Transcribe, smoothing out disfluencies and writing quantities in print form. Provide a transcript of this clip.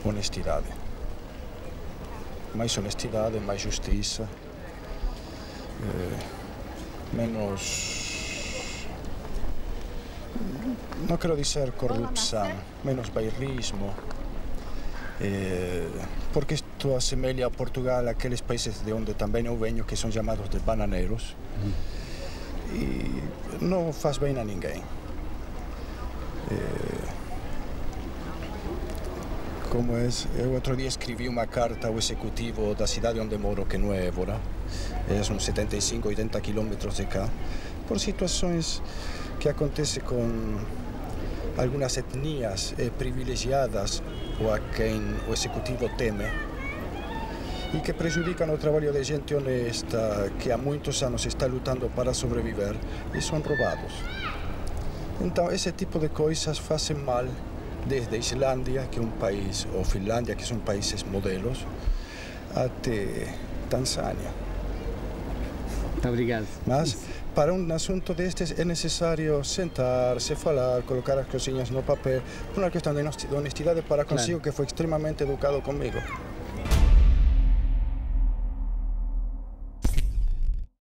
honestidade. Mais honestidade, mais justiça, menos, não quero dizer corrupção, menos bairrismo, porque isto assemelha a Portugal, aqueles países de onde também eu venho, que são chamados de bananeiros, e não faz bem a ninguém. Como é, eu outro dia escrevi uma carta ao executivo da cidade onde moro, que não é Évora, é uns 75, 80 quilômetros de cá, por situações que acontecem com algumas etnias privilegiadas ou a quem o executivo teme e que prejudicam o trabalho de gente honesta que há muitos anos está lutando para sobreviver e são roubados. Então, esse tipo de coisas fazem mal desde Islândia, que é um país, ou Finlândia, que são países modelos, até Tanzânia. Muito obrigado. Mas, para um assunto destes, é necessário sentar-se, falar, colocar as coisinhas no papel, por uma questão de honestidade para consigo, que foi extremamente educado comigo.